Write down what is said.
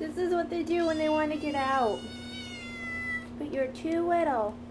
This is what they do when they want to get out. But you're too little.